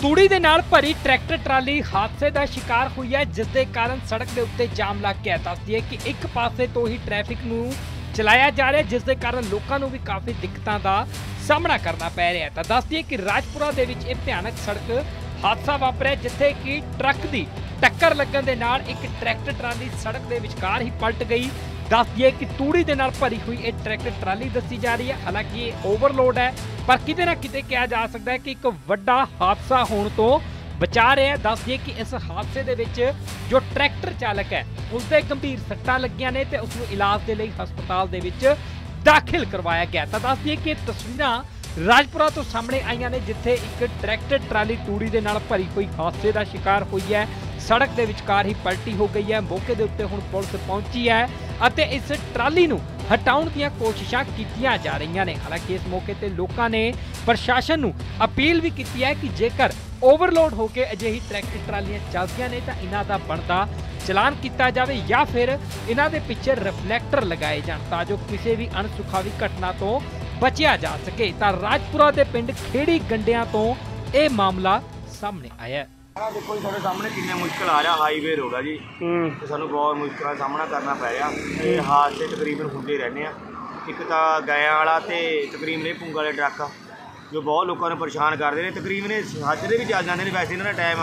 ਤੂੜੀ ਦੇ ਨਾਲ ਭਰੀ ਟਰੈਕਟਰ ਟਰਾਲੀ ਹਾਦਸੇ ਦਾ ਸ਼ਿਕਾਰ ਹੋਈ ਹੈ, ਜਿਸ ਦੇ ਕਾਰਨ ਸੜਕ ਦੇ ਉੱਤੇ ਜਾਮ ਲੱਗ ਗਿਆ। ਦੱਸਦੀ ਹੈ ਕਿ ਇੱਕ ਪਾਸੇ ਤੋਂ ਹੀ ਟ੍ਰੈਫਿਕ ਨੂੰ ਚਲਾਇਆ ਜਾ ਰਿਹਾ, ਜਿਸ ਦੇ ਕਾਰਨ ਲੋਕਾਂ ਨੂੰ ਵੀ ਕਾਫੀ ਦਿੱਕਤਾਂ ਦਾ ਸਾਹਮਣਾ ਕਰਨਾ ਪੈ ਰਿਹਾ ਹੈ। ਤਾਂ ਦੱਸਦੀ ਹੈ ਕਿ ਰਾਜਪੁਰਾ ਦੇ ਵਿੱਚ ਇਹ ਭਿਆਨਕ ਸੜਕ ਹਾਦਸਾ ਵਾਪਰਿਆ, ਜਿੱਥੇ ਕਿ ਟਰੱਕ ਦੀ ਟੱਕਰ ਲੱਗਣ ਦੇ ਨਾਲ ਇੱਕ ਟਰੈਕਟਰ ਟਰਾਲੀ ਸੜਕ ਦੇ ਵਿਚਕਾਰ ਹੀ ਪਲਟ ਗਈ। ਦੱਸਦੀ ਹੈ ਕਿ ਤੂੜੀ ਦੇ ਨਾਲ ਭਰੀ ਹੋਈ ਇਹ ਟਰੈਕਟਰ ਟਰਾਲੀ ਦੱਸੀ ਜਾ ਰਹੀ ਹੈ। ਹਾਲਾਂਕਿ ਇਹ ਓਵਰਲੋਡ ਹੈ, ਪਰ ਕਿਤੇ ਨਾ ਕਿਤੇ ਕਿਹਾ ਜਾ ਸਕਦਾ ਹੈ ਕਿ ਇੱਕ ਵੱਡਾ ਹਾਦਸਾ ਹੋਣ ਤੋਂ ਬਚਾ ਰਿਹਾ ਹੈ। ਦੱਸਦੀ ਹੈ ਕਿ ਇਸ ਹਾਦਸੇ ਦੇ ਵਿੱਚ ਜੋ ਟਰੈਕਟਰ ਚਾਲਕ ਹੈ ਉਸ ਦੇ ਗੰਭੀਰ ਸੱਟਾਂ ਲੱਗੀਆਂ ਨੇ ਤੇ ਉਸ ਨੂੰ ਇਲਾਜ ਦੇ ਲਈ ਹਸਪਤਾਲ ਦੇ ਵਿੱਚ ਦਾਖਲ ਕਰਵਾਇਆ ਗਿਆ। ਤਾਂ ਦੱਸਦੀ ਹੈ ਕਿ ਇਹ ਤਸਵੀਰਾਂ ਰਾਜਪੁਰਾ ਤੋਂ ਸਾਹਮਣੇ ਆਈਆਂ ਨੇ, ਜਿੱਥੇ ਇੱਕ ਟਰੈਕਟਰ ਟਰਾਲੀ ਤੂੜੀ ਦੇ ਨਾਲ ਭਰੀ ਹੋਈ ਹਾਦਸੇ ਦਾ ਸ਼ਿਕਾਰ ਹੋਈ ਹੈ। ਸੜਕ ਦੇ ਵਿਚਕਾਰ ਹੀ ਪਲਟੀ ਹੋ ਗਈ ਹੈ। ਮੌਕੇ ਦੇ ਉੱਤੇ ਹੁਣ ਪੁਲਿਸ ਪਹੁੰਚੀ ਹੈ ਅਤੇ ਇਸ ਟਰਾਲੀ ਨੂੰ ਹਟਾਉਣ ਦੀਆਂ ਕੋਸ਼ਿਸ਼ਾਂ ਕੀਤੀਆਂ ਜਾ ਰਹੀਆਂ ਨੇ। ਹਾਲਾਂਕਿ ਇਸ ਮੌਕੇ ਤੇ ਲੋਕਾਂ ਨੇ ਪ੍ਰਸ਼ਾਸਨ ਨੂੰ ਅਪੀਲ ਵੀ ਕੀਤੀ ਹੈ ਕਿ ਜੇਕਰ ਓਵਰਲੋਡ ਹੋ ਕੇ ਅਜਿਹੀ ਟਰੈਕਟਰ ਟਰਾਲੀਆਂ ਚੱਲਦੀਆਂ ਨੇ ਤਾਂ ਇਹਨਾਂ ਦਾ ਬਣਦਾ ਚਲਾਨ ਕੀਤਾ ਜਾਵੇ ਜਾਂ ਫਿਰ ਇਹਨਾਂ ਦੇ ਪਿੱਛੇ ਰਿਫਲੈਕਟਰ ਲਗਾਏ ਜਾਣ, ਤਾਂ ਜੋ ਕਿਸੇ ਵੀ ਅਣਸੁਖਾਵੀ ਘਟਨਾ ਤੋਂ ਬਚਿਆ ਜਾ ਸਕੇ। ਤਾਂ ਰਾਜਪੁਰਾ ਦੇ ਪਿੰਡ ਖੇੜੀ ਗੰਡਿਆਂ ਤੋਂ ਇਹ ਮਾਮਲਾ ਸਾਹਮਣੇ ਆਇਆ ਹੈ। देखो जी थोड़े सामने कितने मुश्किल आ रहा हाईवे होगा जी तो सानू बहुत मुश्किल का सामना करना पै रहा। ये हादसे तकरीबन होंदे रहने एक तो गया वाला तो तकरीबन ये पुंग वाले ट्रक जो बहुत लोगों ने परेशान करते हैं। तकरीबन साजरे भी चल जाते हैं, वैसे इन्होंने टाइम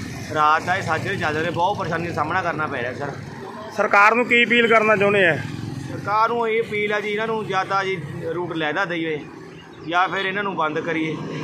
रात का साजरे चल जाते, बहुत परेशानी का सामना करना पै रहा। सर सरकार नूं की अपील करना चाहुंदे हैं? सरकार नूं ये अपील है जी, इन्हों या तो जी रूट लैदा दईए या फिर इन्हों बंद करिए,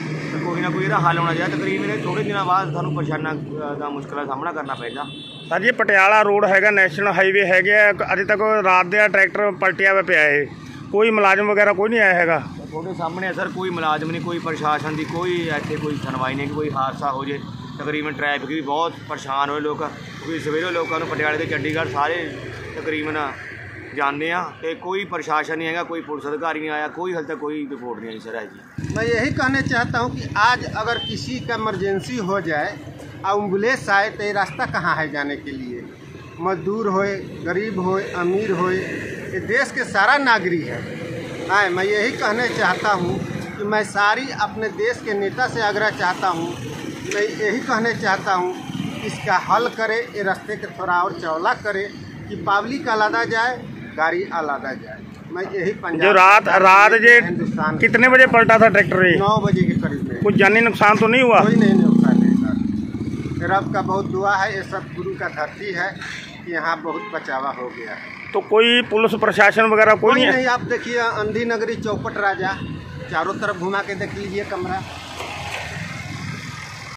कोई ना कोई ਇਹਦਾ ਹੱਲ ਹੋਣਾ ਚਾਹੀਦਾ। ਤਕਰੀਬਨ ਥੋੜੇ ਦਿਨਾਂ ਬਾਅਦ ਸਾਨੂੰ ਪਰੇਸ਼ਾਨਾਂ ਦਾ ਮੁਸ਼ਕਲਾਂ ਦਾ ਸਾਹਮਣਾ ਕਰਨਾ ਪਏਗਾ। ਸਰ ਜੀ ਪਟਿਆਲਾ ਰੋਡ ਹੈਗਾ, ਨੈਸ਼ਨਲ ਹਾਈਵੇ ਹੈਗੇ ਆ, ਅਜੇ ਤੱਕ ਰਾਤ ਦੇ ਟਰੈਕਟਰ ਪਲਟਿਆ ਹੋਇਆ ਪਿਆ ਹੈ, ਕੋਈ ਮੁਲਾਜ਼ਮ ਵਗੈਰਾ ਕੋਈ ਨਹੀਂ ਆਇਆ ਹੈਗਾ। ਤੁਹਾਡੇ ਸਾਹਮਣੇ ਸਰ ਕੋਈ ਮੁਲਾਜ਼ਮ ਨਹੀਂ, ਕੋਈ ਪ੍ਰਸ਼ਾਸਨ ਦੀ ਕੋਈ ਇੱਥੇ ਕੋਈ ਸੁਣਵਾਈ ਨਹੀਂ ਕਿ ਕੋਈ ਹਾਦਸਾ ਹੋ ਜੇ। ਤਕਰੀਬਨ ਟ੍ਰੈਫਿਕ ਵੀ ਬਹੁਤ ਪਰੇਸ਼ਾਨ ਹੋਏ ਲੋਕ, ਕਿਉਂਕਿ ਸਵੇਰੇ ਲੋਕਾਂ ਨੂੰ ਪਟਿਆਲੇ ਤੇ ਚੰਡੀਗੜ੍ਹ ਸਾਰੇ ਤਕਰੀਬਨ जानने तो कोई प्रशासन नहीं है, कोई पुलिस अधिकारी नहीं आया, कोई हाल तक कोई रिपोर्ट नहीं आई सर है जी। मैं यही कहना चाहता हूँ कि आज अगर किसी का इमरजेंसी हो जाए और एम्बुलेंस आए तो ये रास्ता कहाँ है जाने के लिए? मजदूर होए, गरीब होए, अमीर होए, ये देश के सारा नागरिक है। मैं यही कहना चाहता हूँ कि मैं सारी अपने देश के नेता से आग्रह चाहता हूँ, मैं यही कहना चाहता हूँ कि इसका हल करे, ये रास्ते के थोड़ा और चौड़ा करे कि पब्लिक अलहदा जाए, गाड़ी अलहदा जाए। मैं यही जो रात जे कितने बजे पलटा था ट्रैक्टर? 9 बजे के करीब में। कुछ जानी नुकसान तो नहीं हुआ? कोई नहीं नुकसान है सर, रब का बहुत दुआ है, ये सब गुरु का धरती है कि यहाँ बहुत बचावा हो गया है। तो कोई पुलिस प्रशासन वगैरह कोई नहीं? आप देखिए अंधी नगरी चौपट राजा चारों तरफ घुमा के देख लीजिए कमरा।